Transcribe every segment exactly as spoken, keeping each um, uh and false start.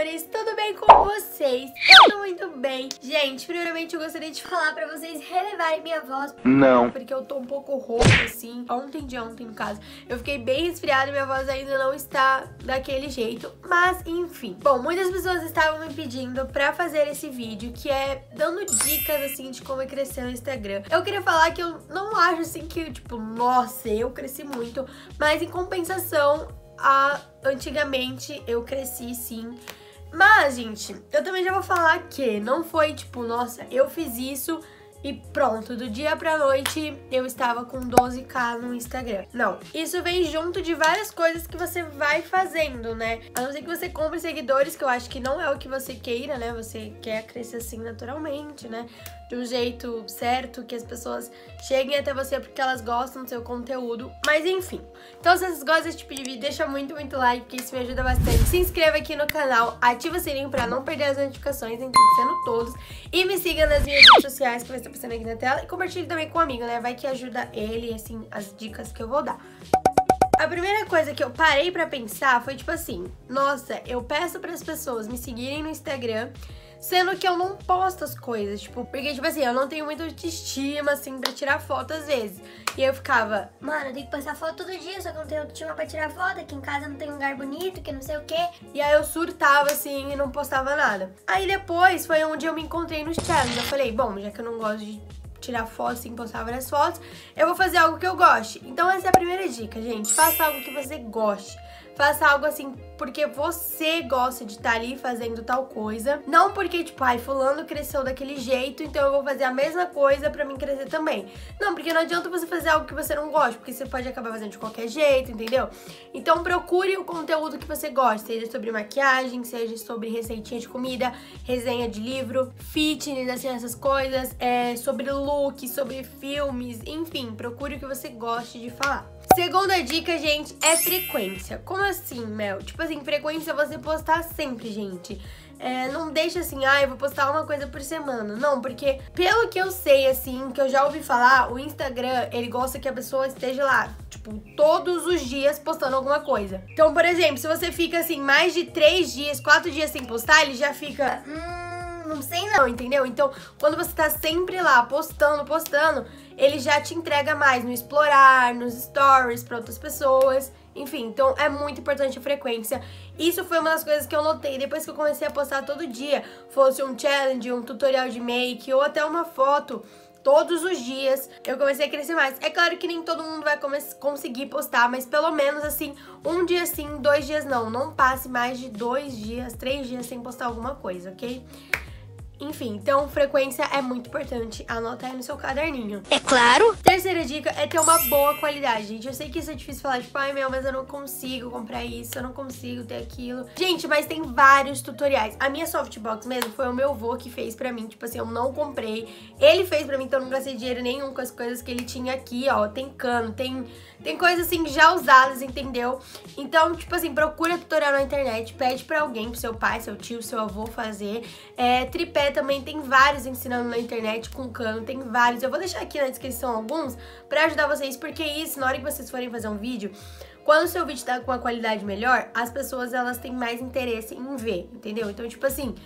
amores, tudo bem com vocês? Eu tô muito bem. Gente, primeiramente eu gostaria de falar pra vocês relevarem minha voz. Não. Porque eu tô um pouco rouca, assim. Ontem de ontem, no caso. Eu fiquei bem resfriada e minha voz ainda não está daquele jeito. Mas, enfim. Bom, muitas pessoas estavam me pedindo pra fazer esse vídeo, que é dando dicas, assim, de como é crescer no Instagram. Eu queria falar que eu não acho, assim, que, tipo, nossa, eu cresci muito. Mas, em compensação, a... antigamente eu cresci, sim. Mas, gente, eu também já vou falar que não foi, tipo, nossa, eu fiz isso e pronto, do dia pra noite eu estava com doze k no Instagram. Não, isso vem junto de várias coisas que você vai fazendo, né? A não ser que você compre seguidores, que eu acho que não é o que você queira, né? Você quer crescer assim naturalmente, né? De um jeito certo, que as pessoas cheguem até você porque elas gostam do seu conteúdo. Mas enfim. Então, se vocês gostam desse tipo de vídeo, deixa muito, muito like, porque isso me ajuda bastante. Se inscreva aqui no canal, ativa o sininho pra não perder as notificações, tem que sendo todos. E me siga nas minhas redes sociais, que vai estar passando aqui na tela. E compartilhe também com um amigo, né? Vai que ajuda ele, assim, as dicas que eu vou dar. A primeira coisa que eu parei pra pensar foi tipo assim, nossa, eu peço pras pessoas me seguirem no Instagram, sendo que eu não posto as coisas, tipo, porque, tipo assim, eu não tenho muita autoestima, assim, pra tirar foto às vezes. E aí eu ficava, mano, eu tenho que postar foto todo dia, só que eu não tenho autoestima pra tirar foto, aqui em casa não tem um lugar bonito, que não sei o quê. E aí eu surtava, assim, e não postava nada. Aí depois foi onde eu me encontrei nos challenges. Eu falei, bom, já que eu não gosto de tirar fotos, assim, postar várias fotos, eu vou fazer algo que eu goste. Então essa é a primeira dica, gente. Faça algo que você goste. Faça algo assim porque você gosta de estar ali fazendo tal coisa. Não porque, tipo, ai, fulano cresceu daquele jeito, então eu vou fazer a mesma coisa pra mim crescer também. Não, porque não adianta você fazer algo que você não gosta, porque você pode acabar fazendo de qualquer jeito, entendeu? Então procure o conteúdo que você gosta, seja sobre maquiagem, seja sobre receitinha de comida, resenha de livro, fitness, assim, essas coisas, é, sobre look, sobre filmes, enfim, procure o que você goste de falar. Segunda dica, gente, é frequência. Como assim, Mel? Tipo assim, frequência é você postar sempre, gente. É, não deixa assim, ah, eu vou postar uma coisa por semana. Não, porque pelo que eu sei, assim, que eu já ouvi falar, o Instagram, ele gosta que a pessoa esteja lá, tipo, todos os dias postando alguma coisa. Então, por exemplo, se você fica, assim, mais de três dias, quatro dias sem postar, ele já fica... Hum, não sei não, entendeu? Então, quando você tá sempre lá, postando, postando, ele já te entrega mais no explorar, nos stories pra outras pessoas. Enfim, então é muito importante a frequência. Isso foi uma das coisas que eu notei depois que eu comecei a postar todo dia. Fosse um challenge, um tutorial de make ou até uma foto todos os dias, eu comecei a crescer mais. É claro que nem todo mundo vai conseguir postar, mas pelo menos assim, um dia sim, dois dias não. Não passe mais de dois dias, três dias sem postar alguma coisa, ok? Enfim, então frequência é muito importante, anota aí no seu caderninho. É claro! Terceira dica é ter uma boa qualidade, gente. Eu sei que isso é difícil falar, tipo, ai meu, mas eu não consigo comprar isso, eu não consigo ter aquilo. Gente, mas tem vários tutoriais. A minha softbox mesmo foi o meu avô que fez pra mim, tipo assim, eu não comprei. Ele fez pra mim, então eu não gastei dinheiro nenhum com as coisas que ele tinha aqui, ó. Tem cano, tem, tem coisas assim já usadas, entendeu? Então, tipo assim, procura tutorial na internet, pede pra alguém, pro seu pai, seu tio, seu avô fazer. É, tripé também tem vários ensinando na internet com cano, tem vários. Eu vou deixar aqui na descrição alguns pra ajudar vocês, porque isso, na hora que vocês forem fazer um vídeo, quando o seu vídeo tá com uma qualidade melhor, as pessoas, elas têm mais interesse em ver, entendeu? Então, tipo assim,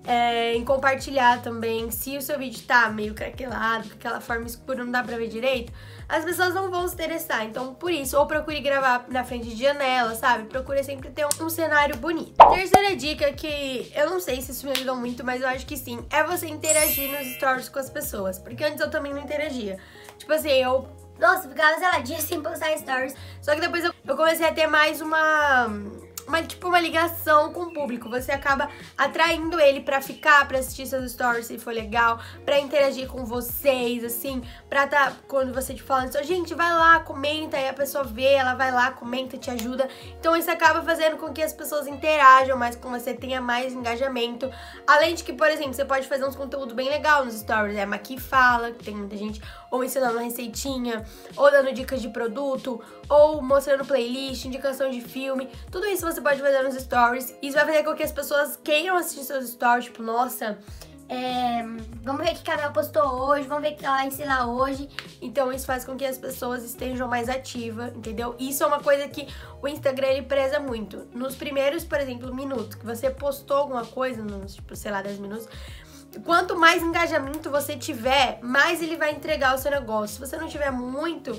é, em compartilhar também. Se o seu vídeo tá meio craquelado, com aquela forma escura, não dá pra ver direito, as pessoas não vão se interessar. Então, por isso, ou procure gravar na frente de janela, sabe? Procure sempre ter um, um cenário bonito. Terceira dica, que eu não sei se isso me ajudou muito, mas eu acho que sim, é você interagir nos stories com as pessoas. Porque antes eu também não interagia. Tipo assim, eu... Nossa, ficava, sei lá, dias sem postar stories. Só que depois eu, eu comecei a ter mais uma... Uma, tipo, uma ligação com o público. Você acaba atraindo ele pra ficar, pra assistir seus stories se for legal, pra interagir com vocês, assim, pra tá, quando você te falando assim, gente, vai lá, comenta, aí a pessoa vê, ela vai lá, comenta, te ajuda. Então isso acaba fazendo com que as pessoas interajam mais com você, tenha mais engajamento. Além de que, por exemplo, você pode fazer uns conteúdos bem legal nos stories, é Maqui Fala, que tem muita gente ou ensinando uma receitinha, ou dando dicas de produto, ou mostrando playlist, indicação de filme, tudo isso você pode fazer nos stories. Isso vai fazer com que as pessoas queiram assistir seus stories, tipo, nossa, É, vamos ver o que a Mel postou hoje, vamos ver o que ela vai ensinar hoje. Então isso faz com que as pessoas estejam mais ativas, entendeu? Isso é uma coisa que o Instagram ele preza muito. Nos primeiros, por exemplo, minutos que você postou alguma coisa, nos, tipo, sei lá, dez minutos, quanto mais engajamento você tiver, mais ele vai entregar o seu negócio. Se você não tiver muito,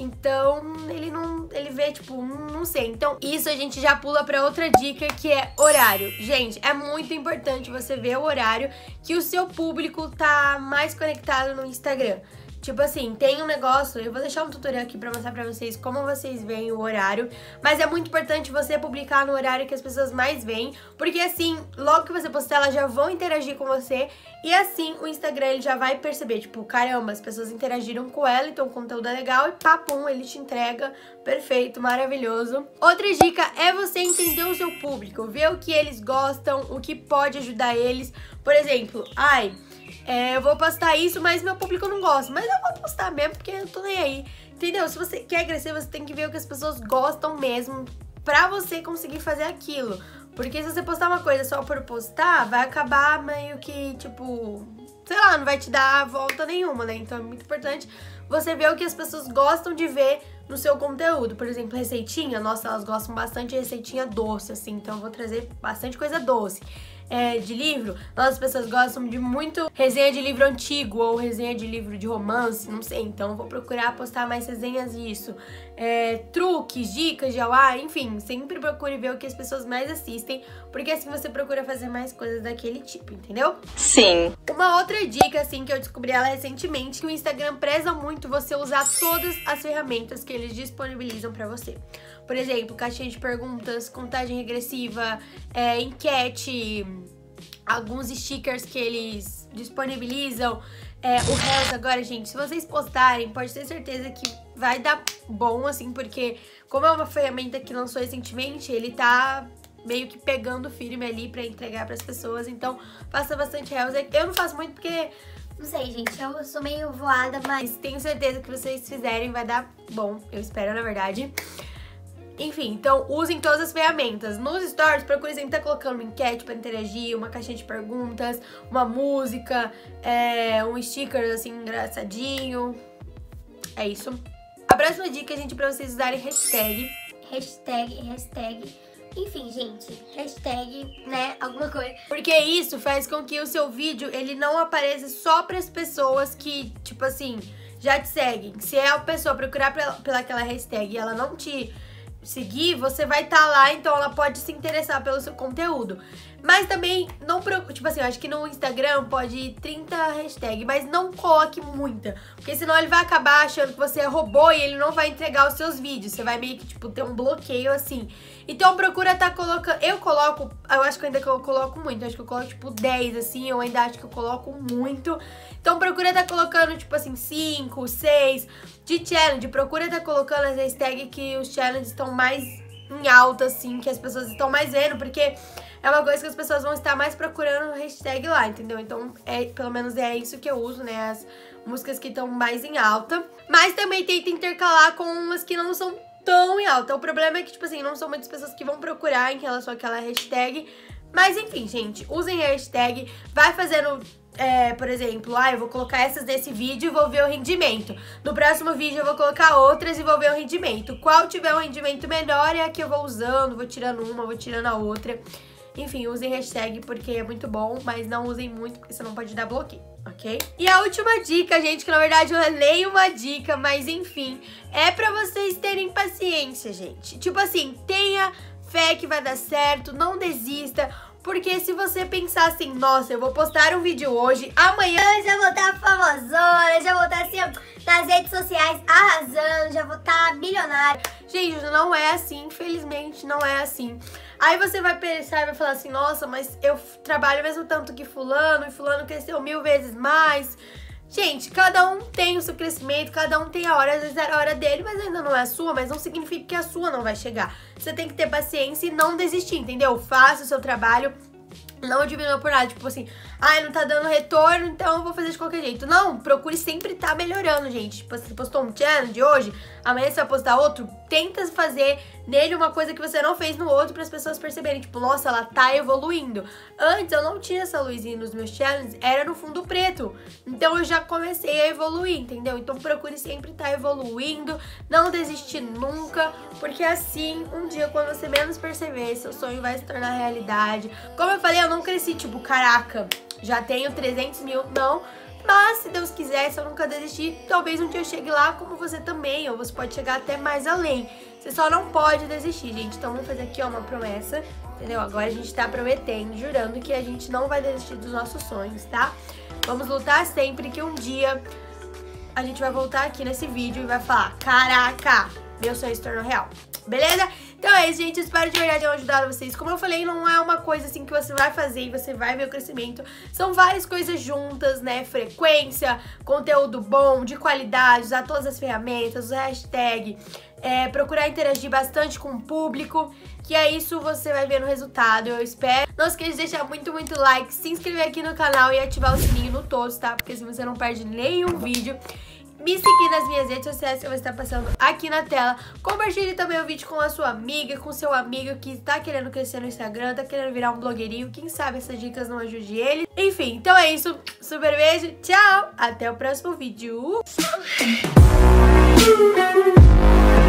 então ele não, ele vê tipo, não sei. Então isso a gente já pula pra outra dica, que é horário. Gente, é muito importante você ver o horário que o seu público tá mais conectado no Instagram. Tipo assim, tem um negócio, eu vou deixar um tutorial aqui pra mostrar pra vocês como vocês veem o horário, mas é muito importante você publicar no horário que as pessoas mais veem, porque assim, logo que você postar, elas já vão interagir com você, e assim o Instagram ele já vai perceber, tipo, caramba, as pessoas interagiram com ela, então o conteúdo é legal, e papum, ele te entrega, perfeito, maravilhoso. Outra dica é você entender o seu público, ver o que eles gostam, o que pode ajudar eles. Por exemplo, ai... É, eu vou postar isso, mas meu público não gosta. Mas eu vou postar mesmo, porque eu tô nem aí. Entendeu? Se você quer crescer, você tem que ver o que as pessoas gostam mesmo, pra você conseguir fazer aquilo. Porque se você postar uma coisa só por postar, vai acabar meio que, tipo... sei lá, não vai te dar volta nenhuma, né? Então é muito importante você ver o que as pessoas gostam de ver no seu conteúdo. Por exemplo, receitinha. Nossa, elas gostam bastante de receitinha doce, assim. Então eu vou trazer bastante coisa doce. É, de livro, nossas pessoas gostam de muito resenha de livro antigo ou resenha de livro de romance, não sei, então eu vou procurar postar mais resenhas disso. É, truques, dicas de Awá, enfim, sempre procure ver o que as pessoas mais assistem, porque assim você procura fazer mais coisas daquele tipo, entendeu? Sim. Uma outra dica, assim, que eu descobri ela recentemente, que o Instagram preza muito você usar todas as ferramentas que eles disponibilizam pra você. Por exemplo, caixinha de perguntas, contagem regressiva, é, enquete, alguns stickers que eles disponibilizam. É, o Reels agora, gente, se vocês postarem, pode ter certeza que vai dar bom, assim, porque como é uma ferramenta que lançou recentemente, ele tá meio que pegando firme ali pra entregar pras pessoas. Então, faça bastante Reels. Eu não faço muito porque... não sei, gente, eu sou meio voada, mas tenho certeza que vocês fizerem vai dar bom. Eu espero, na verdade. Enfim, então usem todas as ferramentas. Nos stories, procure sempre estar colocando uma enquete pra interagir, uma caixinha de perguntas, uma música, é, um sticker assim engraçadinho. É isso. A próxima dica, gente, pra vocês usarem hashtag. Hashtag, hashtag. Enfim, gente, hashtag, né, alguma coisa. Porque isso faz com que o seu vídeo, ele não apareça só pras pessoas que, tipo assim, já te seguem. Se é a pessoa procurar pela, pela aquela hashtag e ela não te seguir, você vai estar tá lá, então ela pode se interessar pelo seu conteúdo. Mas também, não tipo assim, eu acho que no Instagram pode ir trinta hashtags, mas não coloque muita, porque senão ele vai acabar achando que você é robô e ele não vai entregar os seus vídeos. Você vai meio que, tipo, ter um bloqueio, assim. Então procura estar tá colocando... Eu coloco... Eu acho que ainda que eu coloco muito. Eu acho que eu coloco, tipo, dez, assim. Eu ainda acho que eu coloco muito. Então procura estar tá colocando, tipo assim, cinco, seis. De challenge, procura estar tá colocando as hashtags que os challenges estão mais em alta, assim, que as pessoas estão mais vendo, porque é uma coisa que as pessoas vão estar mais procurando no hashtag lá, entendeu? Então, é, pelo menos é isso que eu uso, né? As músicas que estão mais em alta. Mas também tenta intercalar com umas que não são tão em alta. O problema é que, tipo assim, não são muitas pessoas que vão procurar em relação àquela hashtag. Mas, enfim, gente, usem hashtag, vai fazendo... É, por exemplo, ah, eu vou colocar essas nesse vídeo e vou ver o rendimento. No próximo vídeo eu vou colocar outras e vou ver o rendimento. Qual tiver um rendimento melhor é a que eu vou usando, vou tirando uma, vou tirando a outra. Enfim, usem hashtag porque é muito bom, mas não usem muito porque senão pode dar bloqueio, ok? E a última dica, gente, que na verdade não é nem uma dica, mas enfim, é pra vocês terem paciência, gente. Tipo assim, tenha fé que vai dar certo, não desista. Porque se você pensar assim, nossa, eu vou postar um vídeo hoje, amanhã eu já vou estar famosona, já vou estar assim, nas redes sociais arrasando, já vou estar milionária. Gente, não é assim, infelizmente não é assim. Aí você vai pensar e vai falar assim, nossa, mas eu trabalho mesmo tanto que fulano, e fulano cresceu mil vezes mais. Gente, cada um tem o seu crescimento, cada um tem a hora, às vezes era a hora dele, mas ainda não é a sua, mas não significa que a sua não vai chegar. Você tem que ter paciência e não desistir, entendeu? Faça o seu trabalho, não diminua por nada, tipo assim, ai, ah, não tá dando retorno, então eu vou fazer de qualquer jeito. Não, procure sempre estar tá melhorando, gente. Tipo, você postou um challenge hoje, amanhã você vai postar outro, tenta fazer nele uma coisa que você não fez no outro, para as pessoas perceberem, tipo, nossa, ela tá evoluindo. Antes eu não tinha essa luzinha nos meus challenges, era no fundo preto. Então eu já comecei a evoluir, entendeu? Então procure sempre estar evoluindo, não desistir nunca, porque assim, um dia quando você menos perceber, seu sonho vai se tornar realidade. Como eu falei, eu não cresci, tipo, caraca, já tenho trezentos mil, não. Mas, se Deus quiser, se eu nunca desistir, talvez um dia eu chegue lá como você também, ou você pode chegar até mais além. Você só não pode desistir, gente. Então, vamos fazer aqui, ó, uma promessa, entendeu? Agora a gente tá prometendo, jurando que a gente não vai desistir dos nossos sonhos, tá? Vamos lutar sempre que um dia a gente vai voltar aqui nesse vídeo e vai falar, caraca, meu sonho se tornou real. Beleza? Então é isso, gente. Espero de verdade ter ajudado vocês. Como eu falei, não é uma coisa assim que você vai fazer e você vai ver o crescimento. São várias coisas juntas, né? Frequência, conteúdo bom, de qualidade, usar todas as ferramentas, usar hashtag, é, procurar interagir bastante com o público, que é isso, você vai ver no resultado, eu espero. Não esqueça de deixar muito, muito like, se inscrever aqui no canal e ativar o sininho no todos, tá? Porque assim você não perde nenhum vídeo. Me seguir nas minhas redes sociais que eu vou estar passando aqui na tela. Compartilhe também o vídeo com a sua amiga, com seu amigo que tá querendo crescer no Instagram, tá querendo virar um blogueirinho. Quem sabe essas dicas não ajudem ele. Enfim, então é isso. Super beijo, tchau! Até o próximo vídeo.